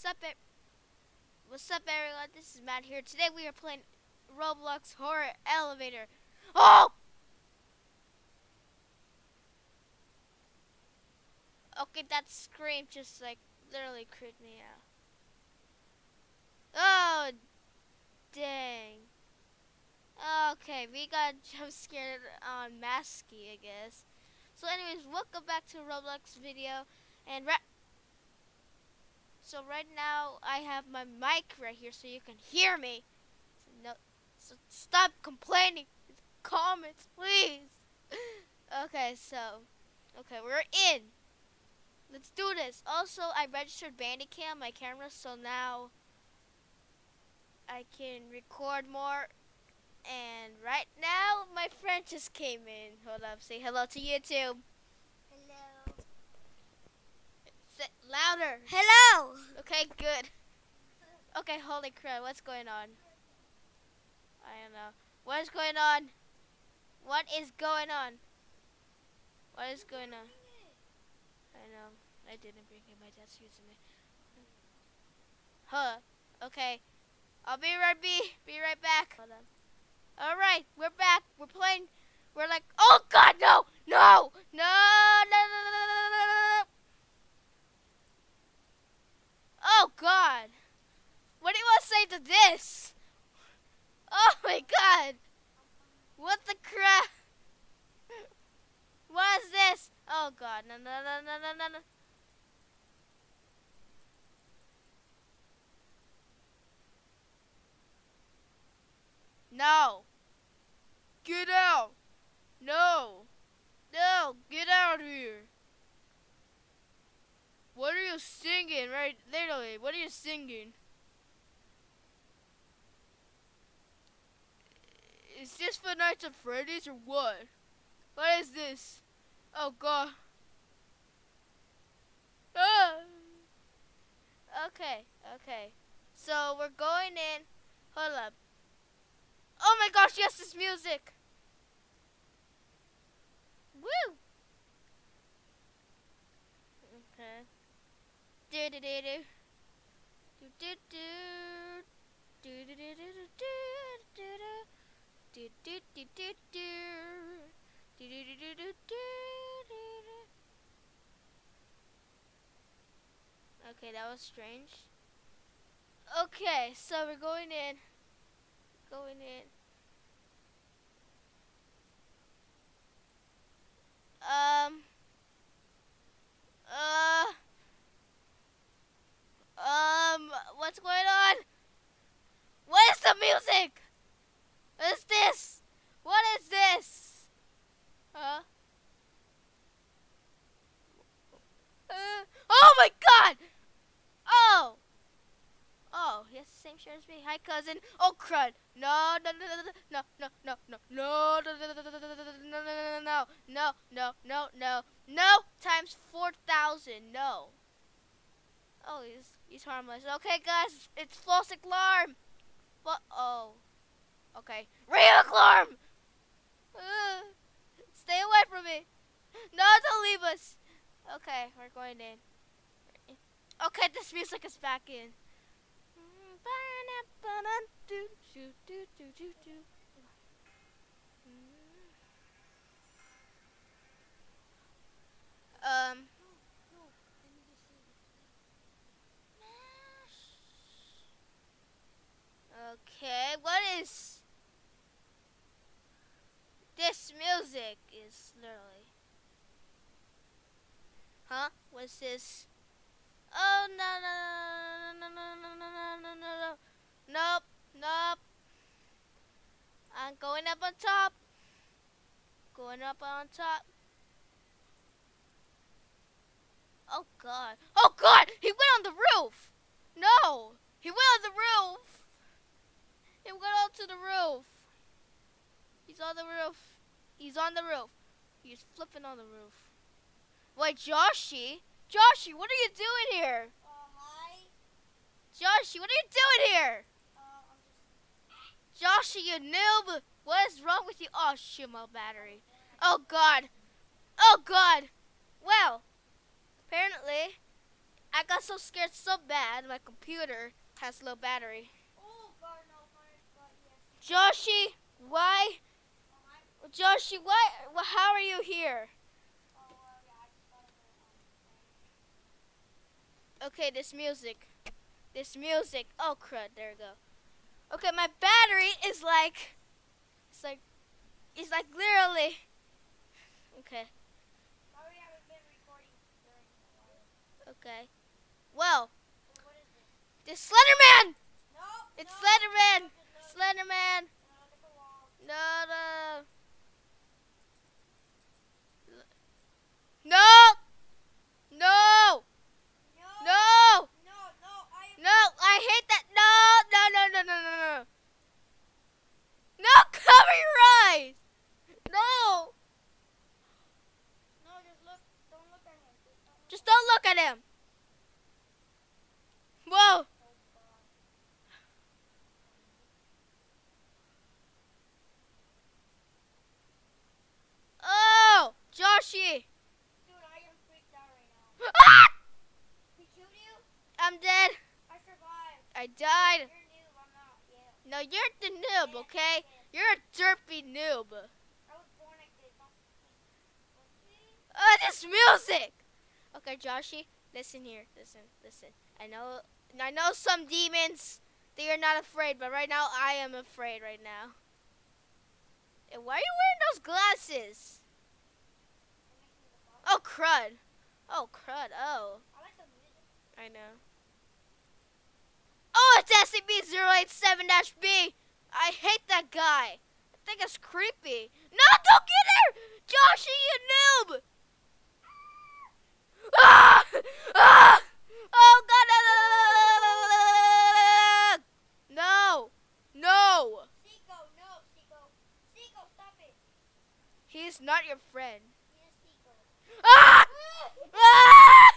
What's up, everyone? This is Matt here. Today we are playing Roblox Horror Elevator. Oh! Okay, that scream just like literally creeped me out. Oh, dang. Okay, we got jump scared on Masky, I guess. So anyways, welcome back to a Roblox video. And so right now I have my mic right here so you can hear me. So stop complaining in the comments, please. Okay, we're in. Let's do this. Also, I registered Bandicam, my camera, so now I can record more. And right now, my friend just came in. Hold up, say hello to YouTube. Hello. Say louder. Hello. Okay, good. Okay, holy crap, what's going on? I don't know. What is going on? What is going on? What is going on? I know. I didn't bring it. My dad's using it. Huh. Okay. I'll be right back. Hold on. Alright, we're back. We're playing. We're like, oh god, no! No! No! No! No! No! No! No! No! No! Oh god! What do you want to say to this? Oh my god! What the crap? What is this? Oh god, no, no, no, no, no, no, no. No. Get out. No. No, get out of here. What are you singing? Right, literally, what are you singing? Is this for Nights at Freddy's or what? What is this? Oh god. Ah. Okay, okay. So we're going in. Hold up. Oh my gosh, yes, this music. Woo. Okay. Do do do do. Do do do. Do do do do do do do. Do do do do do. Do do do do do do. Okay, that was strange. Okay, so we're going in. Going in. Um. What's going on? What is the music? What is this? What is this? Huh? Oh my god! Oh! Oh, he has the same shirt as me. Hi, cousin. Oh, crud. No, no, no, no, no, no, no, no, no, no, no, no, no, no, no, no, times 4,000. No. Oh, he's harmless. Okay, guys, it's false alarm. But oh, okay, real alarm. Stay away from me. No, don't leave us. Okay, we're going in. Okay, this music is back in. Okay, what is this music? Is literally, huh? What's this? Oh no no no no no no no no no no! Nope, nope. I'm going up on top. Going up on top. Oh god. Oh god! He went on the roof! No! He went on the roof! He went onto the roof. He's on the roof. He's on the roof. He's flipping on the roof. Wait, Joshy? Joshy, what are you doing here? Hi. Joshy, what are you doing here? Joshy, you noob! What is wrong with you? Oh, shoot, my battery. Oh, God. Oh, God. Well, apparently, I got so scared so bad. My computer has low battery. Oh, God, no, fire, God, yes. Joshi, why? Joshi, why? How are you here? Oh, yeah, I just got on Okay, this music. This music. Oh, crud. There we go. Okay, my battery is like... It's like literally... Okay. Sorry, I haven't been recording during a while. Okay. Well, Wait, what is this? this Slenderman! No, It's no, Slenderman! no, just look. Slenderman! Look at the wall. No, no. No! No! No! No, I am. No, I hate that. No, no, no, no, no, no, no. No, cover your eyes. No. No, just look. Don't look at him. Just don't look at him. Whoa. Oh, God. Oh, Joshi. Dude, I am freaked out right now. Ah! He killed you? I'm dead. I survived. I died. You're new. I'm not. Yeah. No, you're the noob, okay? You're a derpy noob. I was born like this. Oh, this music. Okay, Joshi, listen here. Listen. I know some demons, they are not afraid, but right now I am afraid right now. And why are you wearing those glasses? Oh, crud. Oh, crud. Oh, I like the music. I know. Oh, it's SCP-087-B. I hate that guy. I think it's creepy. No, don't get there! Joshi, you noob! Ah! Ah! Oh, God. No. No. Seiko, no, Seiko. Seiko, stop it. He's not your friend. He is Seiko. Ah! Ah!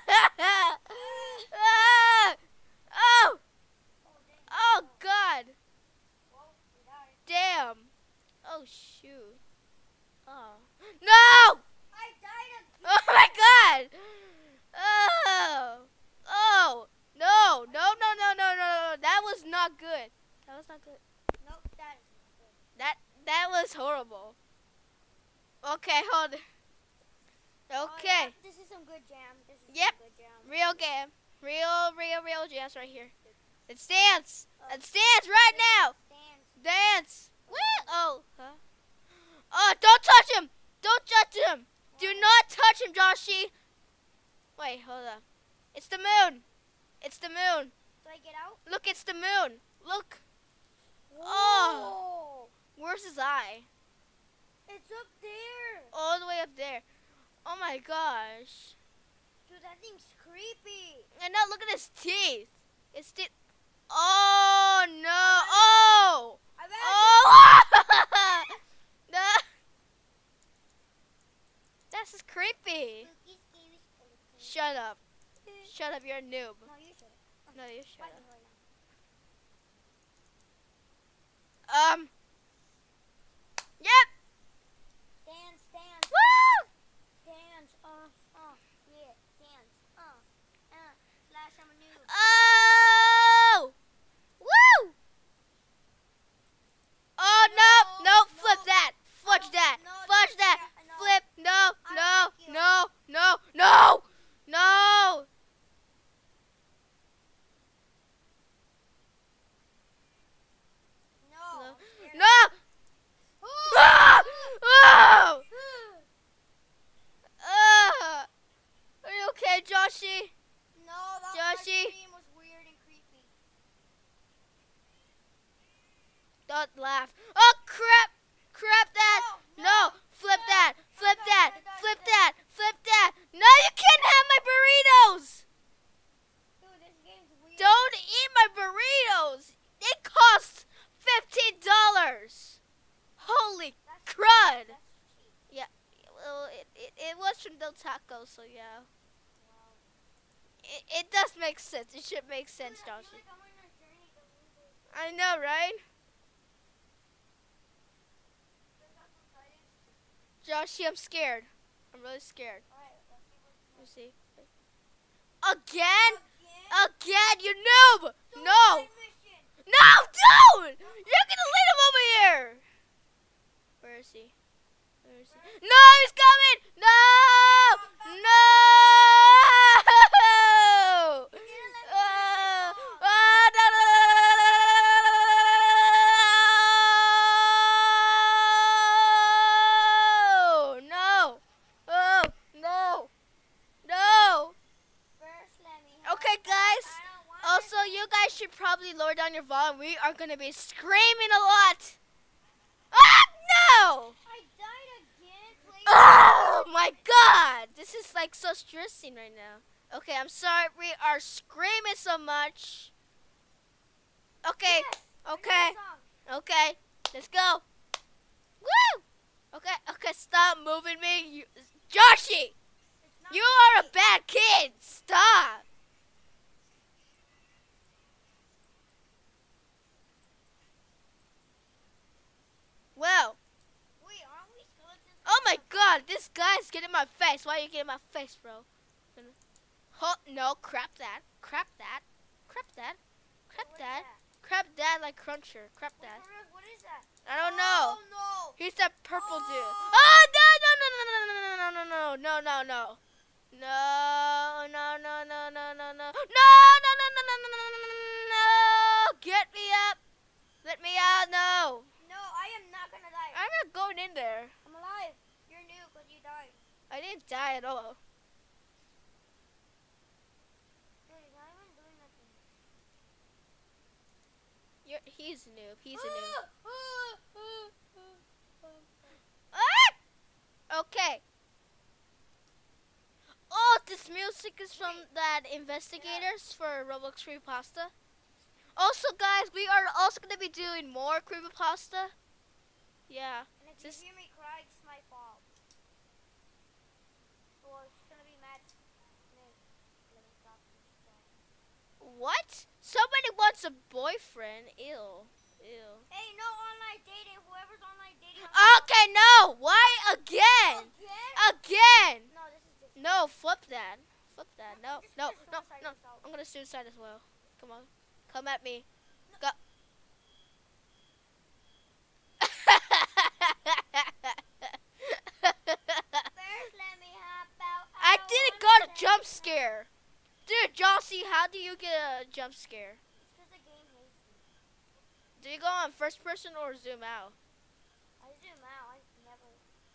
Ah! Oh! Oh, dang. Oh, God. Well, we died. Damn. Oh, shoot. Oh. No! I died again. Oh, my God. Oh. Oh. No. No, no, no, no, no. That was not good. That was not good. Nope, that is not good. That was horrible. Okay, hold it. Oh, Okay. yeah, this is some good jam. This is Yep. some good jam. Real game. Real jazz right here. Let's dance. Let's dance right now. Stands. Dance. Woo. Oh. Huh? Oh, don't touch him. Don't touch him. Do not touch him, Joshi. Wait, hold on. It's the moon. It's the moon. Do I get out? Look, it's the moon. Look. Whoa. Oh. Where's his eye? It's up there. All the way up there. Oh my gosh. Dude, that thing's creepy. And now look at his teeth. His teeth. Oh no. Oh. I bet Oh. No. That's just creepy. spooky, scary skeleton. Shut up. Shut up. You're a noob. No, you shouldn't. No, you shut Fight up. me right now. Yep. Dance, dance, Woo. dance. Yeah, dance. Slash, I'm a noob. Oh. Woo. Oh no. No. Flip that. Fudge that. No, Fudge that. no. Flip. No. I No. don't like you. No. No. No. No. No. No. I'm scared. No. Ah! Oh! Are you okay, Joshi? No, that Joshi. scream was weird and creepy. Don't laugh. Oh, crap. Crap that. No, No. Flip no. that. Flip I that. died, I died, Flip I that. Flip that. No, you can't have my burritos. Dude, this game's weird. Don't eat my burritos. They cost $15. Holy That's crud. That's cheap. Well, it was from Del Taco, so yeah. Wow. It does make sense. It should make sense, Dude, I feel Joshi. like I'm on a journey to lose it. I know, right? There's not some sightings. Joshi, I'm scared. I'm really scared. Alright, let's see what's Let me see. Again? Again? Again, you noob! No! Suicide mission. No, don't! You're gonna lead him over here! Where is he? Where is he? No, he's coming! No! No! You didn't let me finish my Oh, song. oh, no! No! Oh, no! No! First, let me Okay, help out. guys. I don't want Also, this. you guys should probably lower down your volume. We are gonna be screaming a lot. Ah, no! I died again. Please. Oh my God! This is like so stressing right now. Okay, I'm sorry. We are screaming so much. Okay, Yes, I okay, know the song. okay. Let's go. Woo! Okay, okay. Stop moving me, you, Joshi. It's not You are a me. bad kid. Stop. Well. Wait, aren't we skeletons? Oh my God, this guy's getting in my face. Why are you getting in my face, bro? Oh, no, crap that. Crap that. Crap that. Crap What is that. Crap that like Cruncher. Crap that. What is that? I don't know. Oh no. He's that purple dude. Oh. Oh, no, no, no, no, no, no, no, no, no, no, no, no. No, no, no, no, no, no, no. No, no, no, no, no, no, no, no, no. Get me up. Let me out. No. No, I am not gonna die. I'm not going in there. I'm alive. You're new because you died. I didn't die at all. Dude, not even doing nothing. He's a noob. He's a noob. Ah! Ah! Okay. Oh, this music is from that investigators for Roblox Creepypasta. Also, guys, we are also going to be doing more Creepypasta. Yeah. And if Just- you hear me cry, it's my fault. Well, it's gonna be Matt Smith. Let me stop this stuff. What? Somebody wants a boyfriend. Ew. Ew. Hey, no online dating. Whoever's online dating. Okay, no. Why again? Again? Again. No, this is different. No, flip that. Flip that. No, Just no, gonna no, suicide no. yourself. I'm gonna suicide as well. Come on. Come at me. Go. First, let me hop out. I don't didn't wanna got a say jump no. scare. Dude, Jossie, how do you get a jump scare? It's 'cause the game hates me. Do you go on first person or zoom out? I zoom out. I never.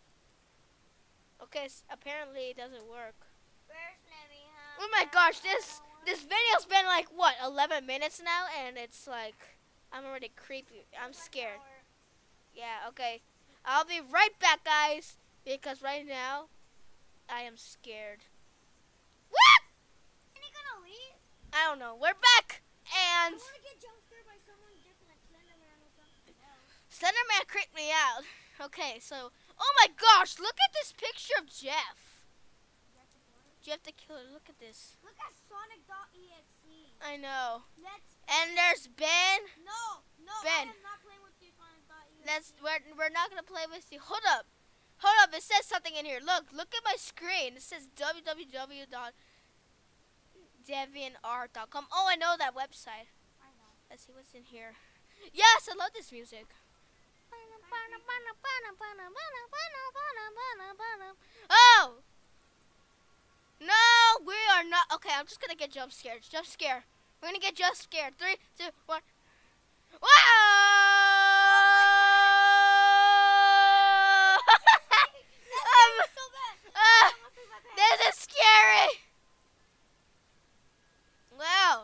Okay, apparently it doesn't work. First, let me hop Oh my out. gosh, I this don't wanna this say video's been like what, 11 minutes now, and it's like I'm already creepy. I'm my scared. power. Yeah, okay. I'll be right back, guys, because right now I am scared. What? Ain't he gonna leave? I don't know. We're back, I and wanna get jump scared by someone different, like Slenderman or something else. Slenderman creeped me out. Okay, so oh my gosh, look at this picture of Jeff. That's important. Jeff the Killer. Look at this. Look at Sonic.exe. I know. Let's. And there's Ben. No, Ben. I am not playing with you, Sonic.exe. We're not gonna play with you. Hold up. Hold up. It says something in here. Look at my screen. It says www.deviantart.com. Oh, I know that website. I know. Let's see what's in here. Yes, I love this music. Oh! No, we are not. Okay, I'm just gonna get jump scared. Jump scare. We're gonna get jump scared. 3, 2, 1. Wow! That's so bad. I almost threw my pants. This is scary. Wow.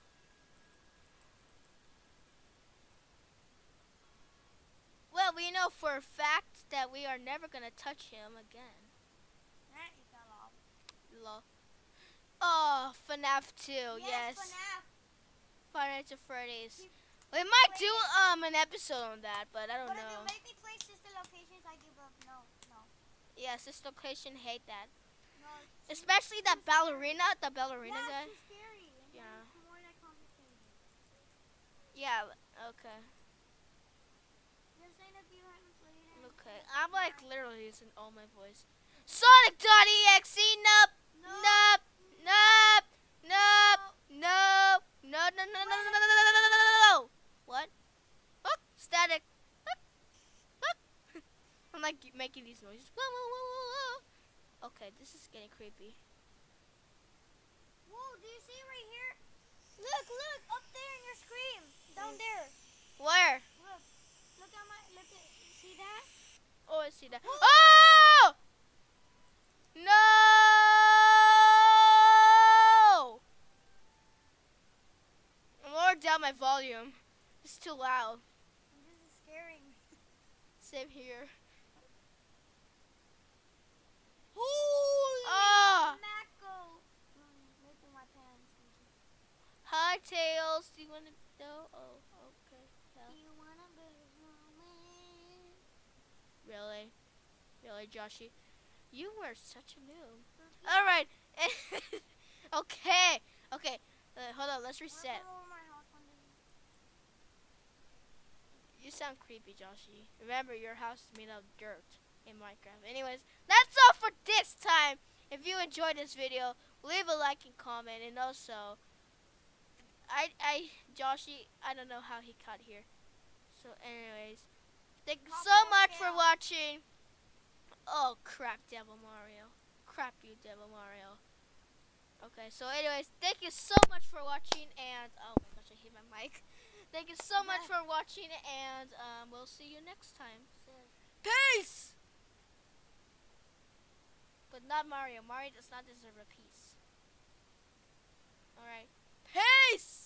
Well, we know for a fact that we are never gonna touch him again. He fell off. Lol. Oh, FNAF 2, yes. FNAF. Five Nights at Freddy's. Keep We might do playing. an episode on that, but I don't But if you know. make me play sister locations, I give up. No. Yes, this location hate that. No. Especially that ballerina, the ballerina Yeah, guy. it's too scary. And Yeah. then it's more like complicated. Yeah, okay. Just saying if you haven't played it. Okay. I'm like literally using all my voice. Sonic.exe, nope, No. nope, nope, No. What? Oh, static. I'm like making these noises. Whoa, whoa, whoa, whoa, whoa. Okay, this is getting creepy. Whoa, do you see right here? Look, look, up there in your screen. Down there. Where? Look. Look at my, look at, see that? Oh, I see that. Whoa. Oh! No! I'm lower down my volume. It's too loud. This is scaring me. Same here. Holy Ah! mackerel. Making my pants. Hi, Tails. Do you want to know? Oh, okay. Do you wanna be snowman? Really? Really, Joshy? You were such a noob. Alright. Okay. Okay. Hold on. Let's reset. You sound creepy, Joshy. Remember, your house is made of dirt in Minecraft. Anyways, that's all for this time. If you enjoyed this video, leave a like and comment. And also, Joshy, I don't know how he got here. So, anyways, thank you so much for watching. Oh, crap, Devil Mario. Crap you, Devil Mario. Okay, so anyways, thank you so much for watching, and oh my gosh, I hit my mic. Thank you so much for watching, and we'll see you next time. Peace! But not Mario. Mario does not deserve a peace. Alright. Peace!